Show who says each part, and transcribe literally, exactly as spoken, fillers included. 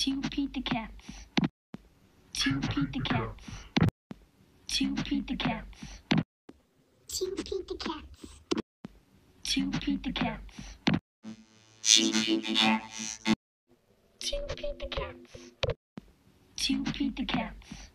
Speaker 1: Two Peter cats. Two Peter cats. Two Peter cats.
Speaker 2: Two Peter cats.
Speaker 1: Two Peter cats.
Speaker 2: Two Peter cats.
Speaker 1: Two Peter cats. Two Peter cats.